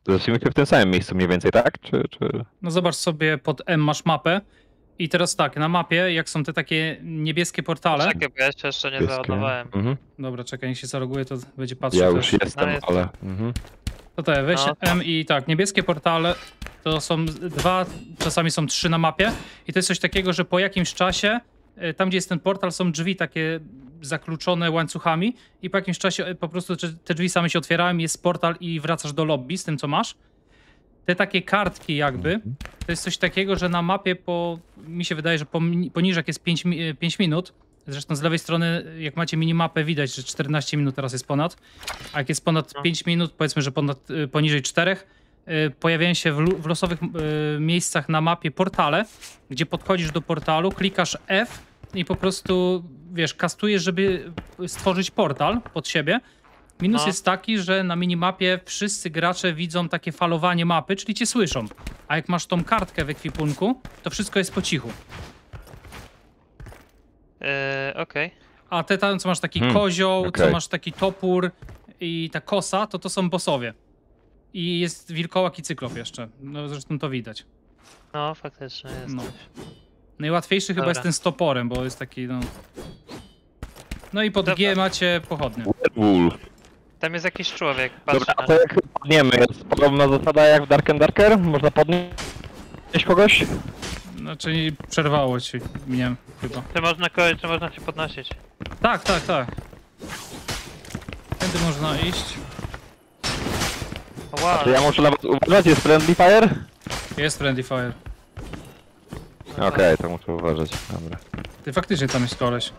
Zacznijmy się w tym samym miejscu mniej więcej, tak? Czy... No zobacz sobie, pod M masz mapę. I teraz tak, na mapie, jak są te takie niebieskie portale... Czekaj, bo ja się jeszcze nie załadowałem. Dobra, czekaj, niech się zaloguje, to będzie patrzył Ja też. już jestem, jest. ale... To te, weź No. M i tak, niebieskie portale to są 2, czasami są 3 na mapie. I to jest coś takiego, że po jakimś czasie, tam gdzie jest ten portal, są drzwi takie zakluczone łańcuchami i po jakimś czasie po prostu te drzwi same się otwierają, jest portal i wracasz do lobby z tym, co masz. Te takie kartki jakby, to jest coś takiego, że na mapie mi się wydaje, że poniżej jak jest 5 minut, zresztą z lewej strony jak macie minimapę widać, że 14 minut teraz jest ponad, a jak jest ponad 5 minut, powiedzmy, że poniżej 4, pojawiają się w losowych miejscach na mapie portale, gdzie podchodzisz do portalu, klikasz F i po prostu, wiesz, kastujesz, żeby stworzyć portal pod siebie. Minus jest taki, że na minimapie wszyscy gracze widzą takie falowanie mapy, czyli cię słyszą. A jak masz tą kartkę w ekwipunku, to wszystko jest po cichu. Okej. A te tam, co masz taki kozioł, co masz taki topór i ta kosa, to są bossowie. I jest wilkołak i cyklop jeszcze. No zresztą to widać. No, faktycznie jest. No. Najłatwiejszy chyba jest ten z toporem, bo jest taki, no... No i pod G macie pochodnie. Wolf. Tam jest jakiś człowiek, patrz. Dobra, a to jak podniemy, jest podobna zasada jak w Dark and Darker? Można podnieść kogoś? Znaczy przerwało ci mnie chyba. Czy można się podnosić? Tak, tak, tak. Tędy można iść. Wow. Czy ja muszę nawet uważać? Jest Friendly Fire? Jest Friendly Fire. Okej, to muszę uważać, dobra. Ty faktycznie tam jest koleś.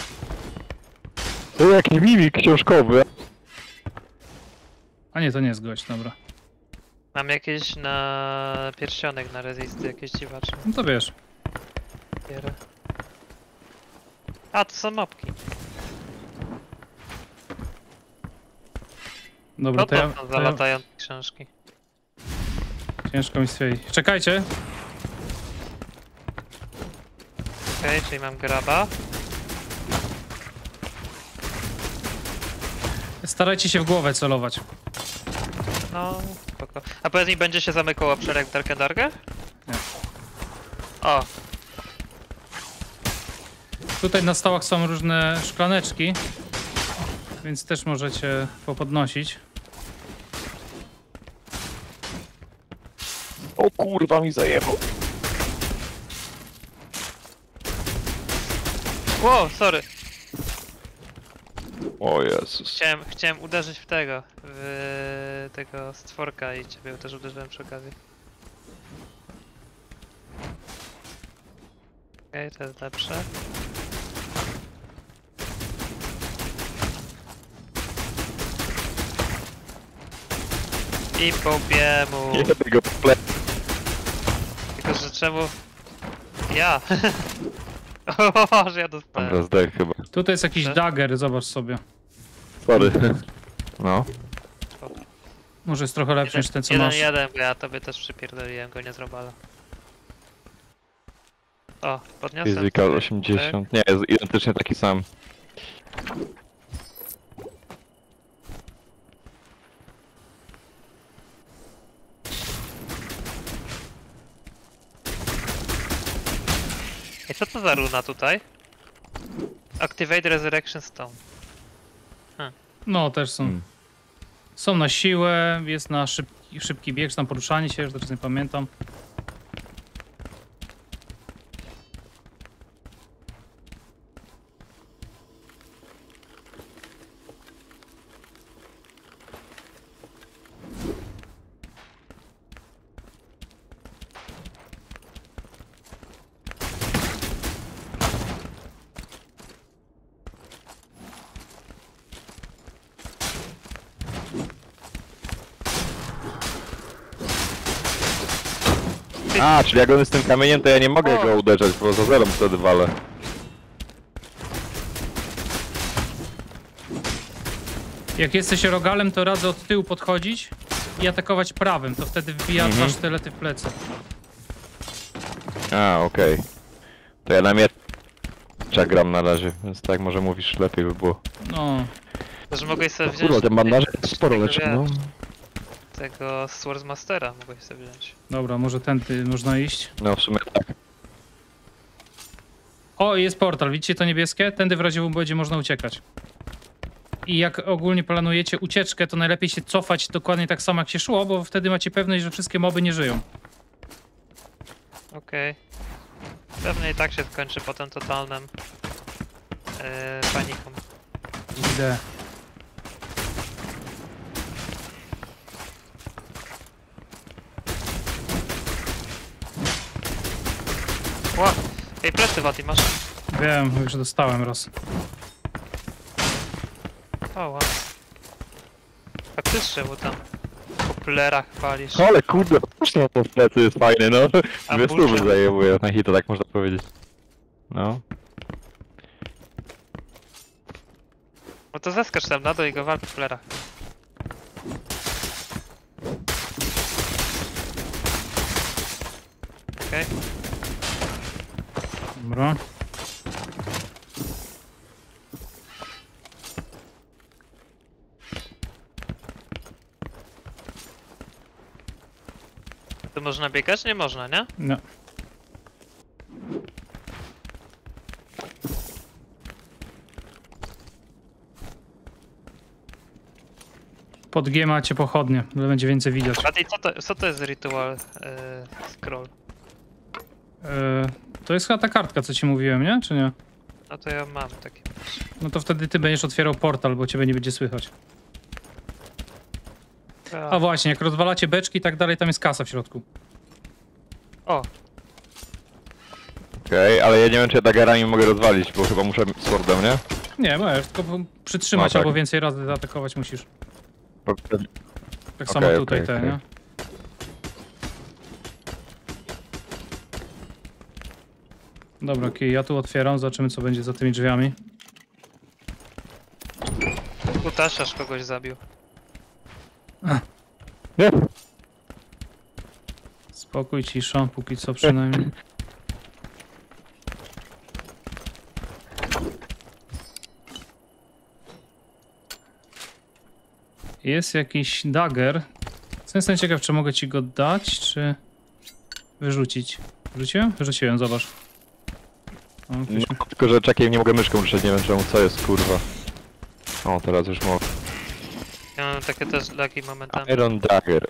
To jaki mimik książkowy. A nie, to nie jest gość, dobra. Mam jakieś na pierścionek na rezisty, jakieś dziwaczne. No to wiesz. A, to są mopki. Dobra, Co to są za latające książki? Ciężko mi stwierdzić. Czekajcie. Okej, czyli mam graba. Starajcie się w głowę celować. No, spoko. A powiedz mi, będzie się zamykał obszarek w Dark and Darker? Nie. O, Tutaj na stołach są różne szklaneczki. Więc też możecie popodnosić. O kurwa, mi zajebał. wow, sorry. O Jezus. Chciałem uderzyć w tego stworka i ciebie też uderzyłem przy okazji. Okej, to jest lepsze. I połbię mu. Nie tego ple... Tylko, że czemu... Ja! O, że ja dostałem. Dobra, zdech chyba. Tutaj jest jakiś dagger, zobacz sobie. Sorry. No. Może jest trochę lepszy niż ten, co masz. Jeden, bo ja tobie też przypierdoliłem go, nie zrobala. O, podniosłem. Physical 80. Nie, jest identycznie taki sam. I co to za runa tutaj? Activate Resurrection Stone. No, też są. Są na siłę, jest na szybki bieg, czy tam poruszanie się, już teraz nie pamiętam. A, czyli jak on jest tym kamieniem, to ja nie mogę go uderzać, bo za zero wtedy walę. Jak jesteś rogalem, to radzę od tyłu podchodzić i atakować prawym, to wtedy wbija dwa sztylety w plecy. A, okej. To ja na miecza gram na razie, więc tak może mówisz lepiej by było. No, To, że mogłeś sobie wziąć... Kurwa, te bandaże sporo leczą, no. Tego Swordsmastera mogłeś sobie wziąć. Dobra, może tędy można iść. No w sumie tak. O, jest portal, widzicie to niebieskie? Tędy w razie będzie można uciekać. I jak ogólnie planujecie ucieczkę, to najlepiej się cofać dokładnie tak samo jak się szło, bo wtedy macie pewność, że wszystkie moby nie żyją. Okej. Pewnie i tak się skończy potem totalnym paniką. Idę. Ła! Ej, plecy Wati masz. Wiem, już dostałem raz. O, ła. Faktycznie, bo tam po plerach palisz. No ale kurde, proszę to plecy jest fajny, no. A Dwie bullshit. stówy zajmuje na hita, tak można powiedzieć. No. No to zeskacz tam na dół i go wal po plerach. Okej. Dobra. To można biegać? Nie można, nie? No. Pod G macie pochodnie, ale będzie więcej widać. Wati, co to jest ritual scroll? To jest chyba ta kartka, co ci mówiłem, nie? Czy nie? No to ja mam taki. No to wtedy ty będziesz otwierał portal, bo ciebie nie będzie słychać. A właśnie, jak rozwalacie beczki i tak dalej, tam jest kasa w środku. O, Okej, ale ja nie wiem czy ja daggerami mogę rozwalić, bo chyba muszę swordem, nie? Nie, możesz tylko przytrzymać No tak. albo więcej razy zaatakować musisz. Bo- Tak samo Okej, tutaj okej, te, okej. nie? Dobra, okej, ja tu otwieram, zobaczymy co będzie za tymi drzwiami. kutaszasz kogoś zabił. Nie? Spokój, cisza, póki co przynajmniej. Jest jakiś dagger. Jestem ciekaw, czy mogę ci go dać, czy wyrzucić. Wyrzuciłem? Wyrzuciłem, zobacz. O, ktoś No, tylko że czekaj, nie mogę myszką ruszać, nie wiem czemu, co jest kurwa. O, teraz już mogę. Ja mam takie też lagi momentami. Iron Dagger.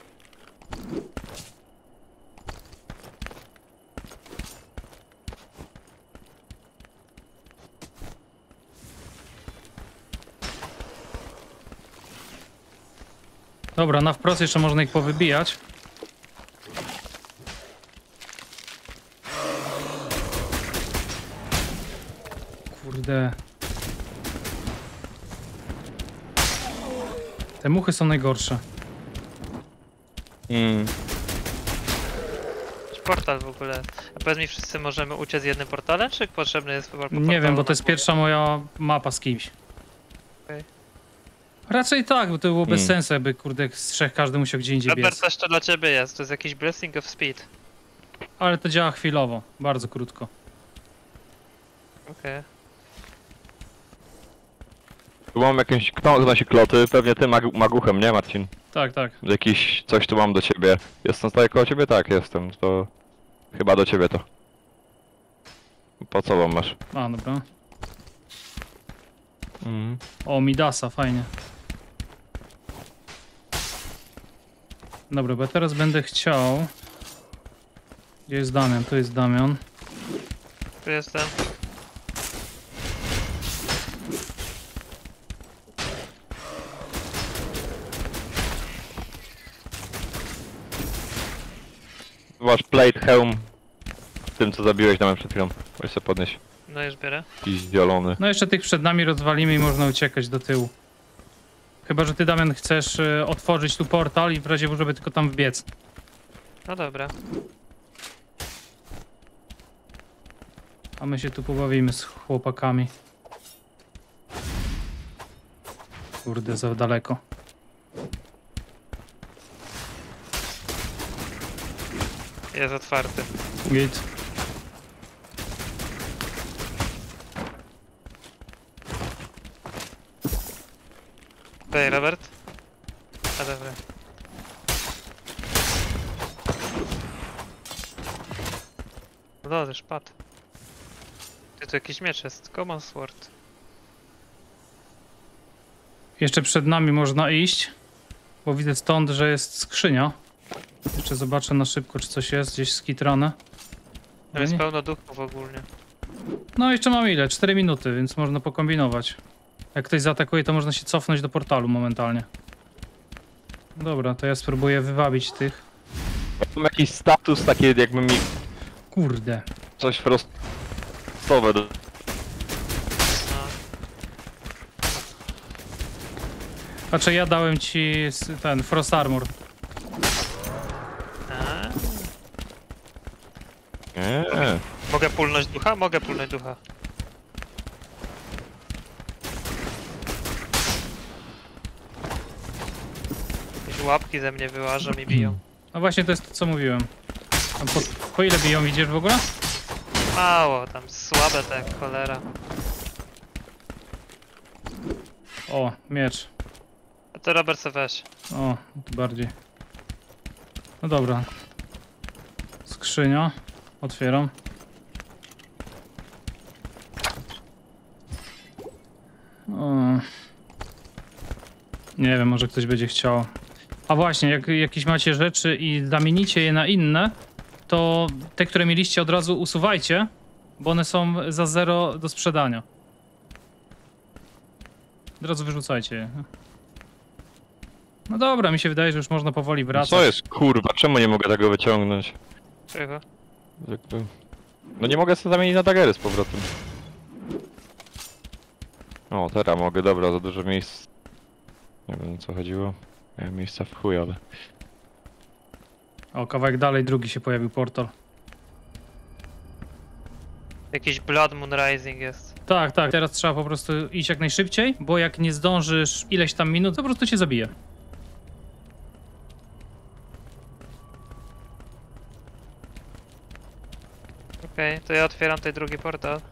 Dobra, na wprost jeszcze można ich powybijać. Kurde. Te muchy są najgorsze. Portal w ogóle. A powiedz mi, wszyscy możemy uciec jednym portalem, czy potrzebny jest chyba po Nie wiem, portalu bo na to jest górę? pierwsza moja mapa z kimś. Okej. Raczej tak, bo to było bez sensu, jakby kurde z trzech każdy musiał gdzie indziej Robert, biec. coś to dla ciebie jest, to jest jakiś Blessing of Speed. Ale to działa chwilowo, bardzo krótko. Okej. Tu mam jakieś, kto nosi kloty, pewnie ty maguchem, nie Marcin? Tak, tak. Jakiś, coś tu mam do ciebie. Jestem tutaj koło ciebie? Tak, jestem, to... Chyba do ciebie to. Po co wam masz? A, dobra. O, Midasa, fajnie. Dobra, bo ja teraz będę chciał... Gdzie jest Damian? Tu jest Damian. Tu jestem. Masz plate, hełm. Tym co zabiłeś nam przed chwilą. Weź sobie podnieść. No już bierę. Jakiś zielony. No jeszcze tych przed nami rozwalimy i można uciekać do tyłu. Chyba, że ty, Damian, chcesz otworzyć tu portal i w razie, żeby tylko tam wbiec. No dobra. A my się tu pobawimy z chłopakami. Kurde, za daleko. Jest otwarty. Git. Tutaj, Robert. A dobra. No, już padł. Ty, tu jakiś miecz jest. Common Sword. Jeszcze przed nami można iść, bo widzę stąd, że jest skrzynia. Jeszcze zobaczę na szybko, czy coś jest gdzieś skitrane. Tam jest pełno duchów ogólnie. No jeszcze mamy ile? 4 minuty, więc można pokombinować. Jak ktoś zaatakuje, to można się cofnąć do portalu momentalnie. Dobra, to ja spróbuję wywabić tych. Mam jakiś status taki, jakby mi Kurde. coś prostowe do... No. Znaczy ja dałem ci ten Frost Armor. A, Nie. mogę pulnąć ducha? Mogę pulnąć ducha. Jakieś łapki ze mnie wyłażą i biją. No właśnie to jest to, co mówiłem. A po ile biją, widzisz w ogóle? Mało, tam słabe te jak cholera. O, miecz. A to Robert se weź. O, tu bardziej. No dobra. Skrzynia. Otwieram. O. Nie wiem, może ktoś będzie chciał. A właśnie, jak jakieś macie rzeczy i zamienicie je na inne, to te, które mieliście, od razu usuwajcie, bo one są za 0 do sprzedania. Od razu wyrzucajcie je. No dobra, mi się wydaje, że już można powoli wracać. Co jest, kurwa, czemu nie mogę tego wyciągnąć? Czego? Jakby... No nie mogę sobie zamienić na dagery z powrotem. O, teraz mogę, dobra, za dużo miejsc. Nie wiem, o co chodziło. Miałem miejsca w chuj, ale... O, kawałek dalej drugi się pojawił portal. Jakiś Blood Moon Rising jest. Tak, tak, teraz trzeba po prostu iść jak najszybciej, bo jak nie zdążysz ileś tam minut, to po prostu cię zabije. Okej, to ja otwieram ten drugi portal.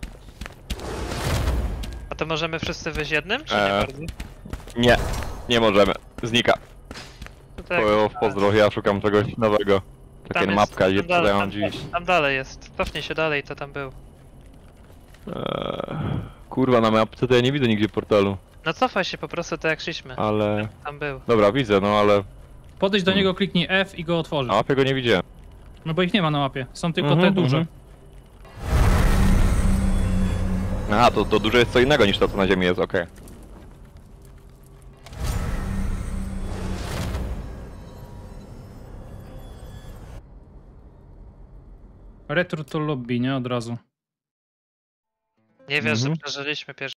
A to możemy wszyscy wyjść jednym, czy nie bardzo? Nie, nie możemy. Znika. To tak, Pozdro, ja szukam czegoś nowego. Taka tam jest- mapka, gdzie tam dalej- trzeba ją tam- dziś. Tam dalej jest. Cofnij się dalej, to tam był. Kurwa, na mapce to ja nie widzę nigdzie portalu, No cofaj się po prostu tak jak szliśmy. ale... Tam był. Dobra, widzę, no ale... Podejdź do niego, kliknij F i go otworzysz. Na mapie go nie widziałem. No bo ich nie ma na mapie, są tylko Mhm, te duże. Aha, to duże jest co innego niż to, co na ziemi jest, okej. Return to lobby, nie? Od razu. Nie wiesz, że Mhm. przeżyliśmy pierwszy.